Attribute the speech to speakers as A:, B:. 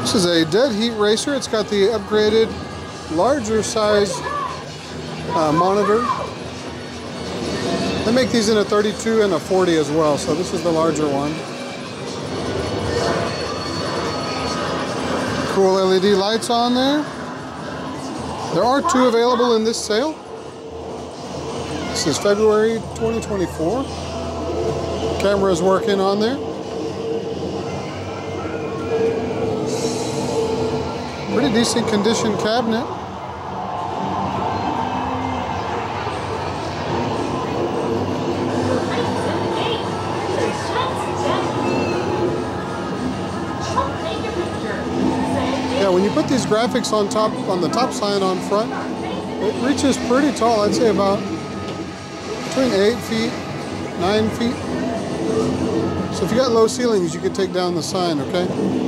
A: This is a dead heat racer. It's got the upgraded, larger size monitor. They make these in a 32 and a 40 as well, so this is the larger one. Cool LED lights on there. There are 2 available in this sale. This is February 2024. Camera is working on there. Pretty decent condition cabinet. Yeah, when you put these graphics on the top sign on front, it reaches pretty tall. I'd say about between 8 feet, 9 feet. So if you got low ceilings, you could take down the sign, okay?